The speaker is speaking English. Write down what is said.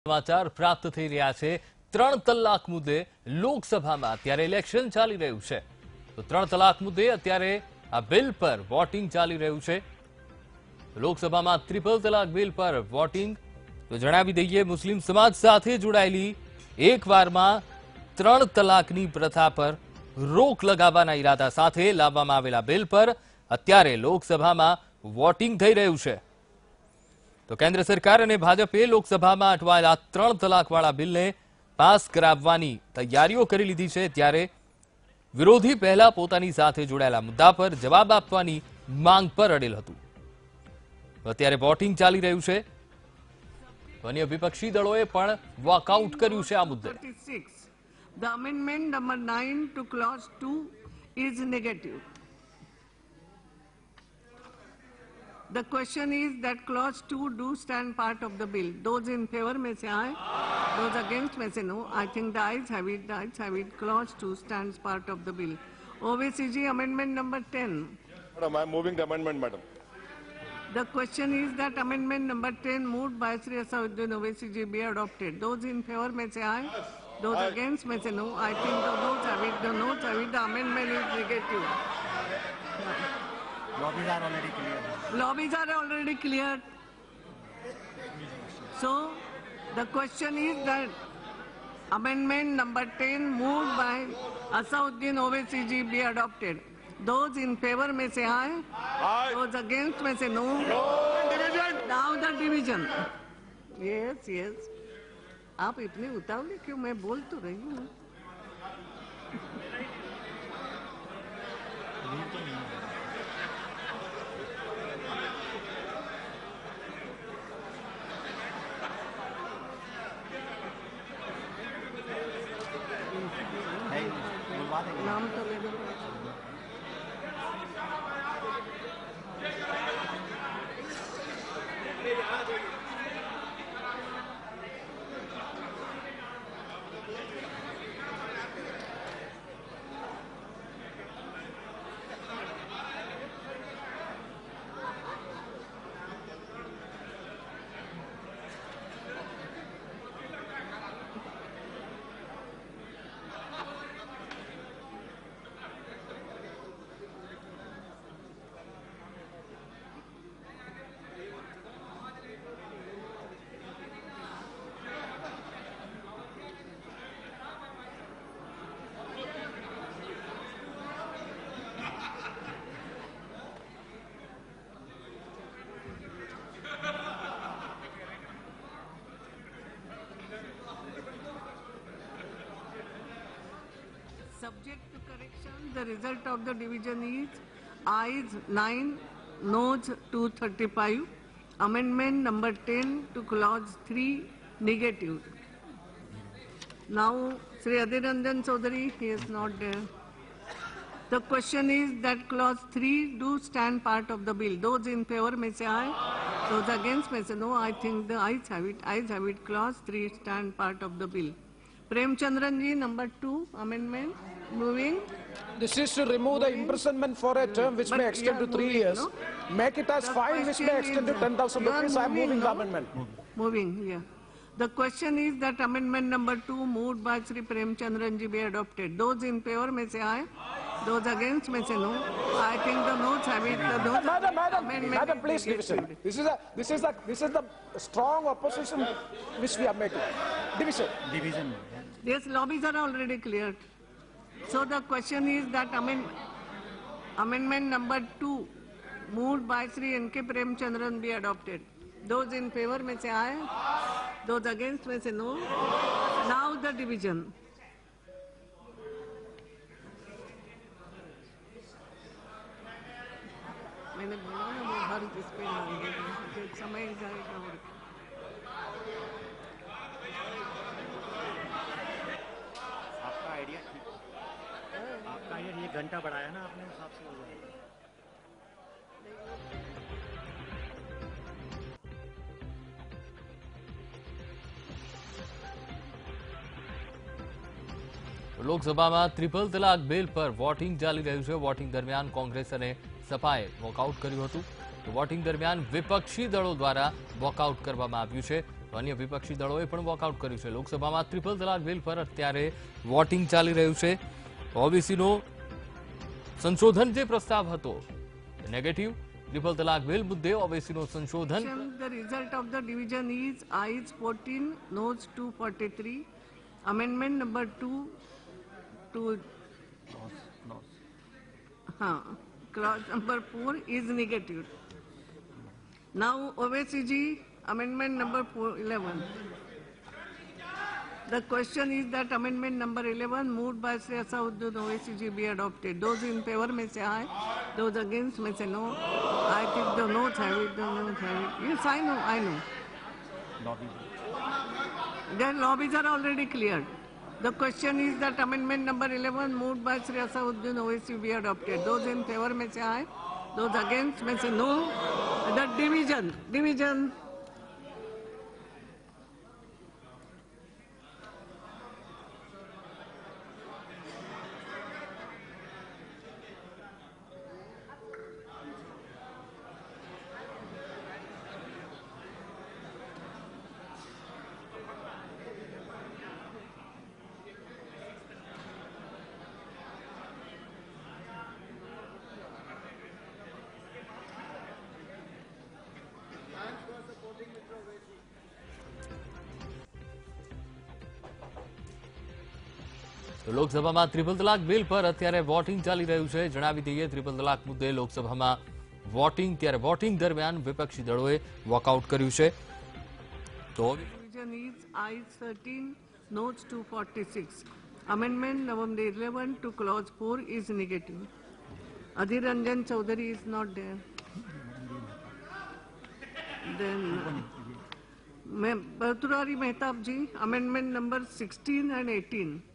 समाचार प्राप्त થઈ રહ્યા છે। 3 તલાક મુદ્દે લોકસભામાં અત્યારે ઇલેક્શન ચાલી રહ્યું છે, તો 3 તલાક મુદ્દે અત્યારે આ બિલ પર વોટિંગ ચાલી રહ્યું છે। લોકસભામાં ટ્રિપલ તલાક બિલ પર વોટિંગ, તો જણાવી દઈએ મુસ્લિમ સમાજ સાથે જોડાયેલી એકવારમાં 3 તલાકની પ્રથા પર રોક લગાવવાના ઈરાદા સાથે લાવવામાં આવેલા બિલ પર અત્યારે લોકસભામાં વોટિંગ થઈ રહ્યું છે। तो केंद्र सरकार और भाजपे लोकसभा में अटवायेला 3 तलाकवाळा बिल ने पास कराववानी तैयारीओ करी लीधी छे, त्यारे विरोधी पहला पोतानी साथे जोड़ायेला मुद्दा पर जवाब आपवानी मांग पर अडेल हतुं। अत्यारे वोटिंग चाली रह्युं छे। अन्य विपक्षी दलोए पण वॉकआउट कर्युं छे आ मुद्दे। The amendment number 9 to clause 2 is negative. The question is that clause 2 do stand part of the bill. Those in favor may say aye. Those against may say no. I think the ayes have it. The ayes have it. Clause 2 stands part of the bill. OVCG amendment number 10. Madam, I am moving the amendment, madam. The question is that amendment number 10 moved by Sri Asauddin OVCG be adopted. Those in favor may say aye. Those Aye. against may say no. I think the notes have it. The notes have it. The amendment is negative. Lobbies are already clear. Lobbies are already cleared. So, the question is that amendment number 10 moved by Asauddin OVCG be adopted. Those in favor may say aye. Aye. Those against may say no. Division. Now the division. Yes, yes. आप इतनी उतावली क्यों? मैं बोल तो रही हूँ। नाम तो ले दो। Subject to correction, the result of the division is ayes 9, noes 235. Amendment number 10 to clause 3 negative. Now, Sri Adhiranjan Chaudhary, he is not there. The question is that clause 3 do stand part of the bill. Those in favor may say aye. Those against may say no. I think the ayes have it. Ayes have it. Clause 3 stand part of the bill. Premchandranji, number 2 amendment, moving. This is to remove the imprisonment for a term which But may extend to you are 3 moving, years. no? Make it as The fine which may question extend to is- 10,000 you are rupees. I am moving the no? amendment. Moving, yeah. The question is that amendment number 2 moved by Sri Premchandranji be adopted. Those in favor may say aye. Those against may say no. I think the notes have it. The notes Madam, please division. This is the strong opposition which we are making. Division. Division. Yes, lobbies are already cleared. So the question is that amendment number 2 moved by Sri N.K. Premchandran be adopted. Those in favor may say aye. Those against may say no. Now the division. मैंने बोला ना वो हर जिस पे मांगेंगे, समय जाएगा और आपका आइडिया ठीक, आपका आइडिया 1 घंटा बढ़ाया ना आपने, हिसाब से हो जाएगा। લોકસભામાં ટ્રિપલ તલાક બિલ પર વોટિંગ ચાલી રહ્યું છે। વોટિંગ દરમિયાન કોંગ્રેસ અને સપાએ વોકઆઉટ કર્યું હતું। તો વોટિંગ દરમિયાન વિપક્ષી દળો દ્વારા વોકઆઉટ કરવામાં આવ્યું છે। અન્ય વિપક્ષી દળોએ પણ વોકઆઉટ કર્યું છે. લોકસભામાં ટ્રિપલ તલાક બિલ પર અત્યારે વોટિંગ ચાલી રહ્યું છે. ઓબીસીનો સંશોધન જે પ્રસ્તાવ હતો નેગેટિવ. ટ્રિપલ તલાક બિલ મુદ્દે ઓબીસીનો સંશોધન. The result of the division is ayes 14, noes 243. Amendment number 2 to clause number 4 is negative. Now OACG amendment number 11. The question is that amendment number 11 moved by Shri Asauddin OACG be adopted. Those in favor may say aye. Those against may say no. I think the noes have it, the noes have it. Yes, I know. Their lobbies are already cleared. The question is that amendment number 11 moved by Shri Asauddin OACG be adopted. Those in favor may say aye. Those against may say no. The division. તો લોકસભામાં triple તલાક bill પર અત્યારે voting ચાલી રહ્યું છે. જણાવી દઈએ ટ્રિપલ તલાક મુદ્દે લોકસભામાં વોટિંગ, ત્યારે વોટિંગ દરમિયાન વિપક્ષી દળોએ વોકઆઉટ કર્યું છે. તો Division is ayes 13, noes 246. Amendment number 11 to clause 4 is negative. Adhir Ranjan Chaudhary is not there. Then Bharturari Mehtab ji, amendment number 16 and 18.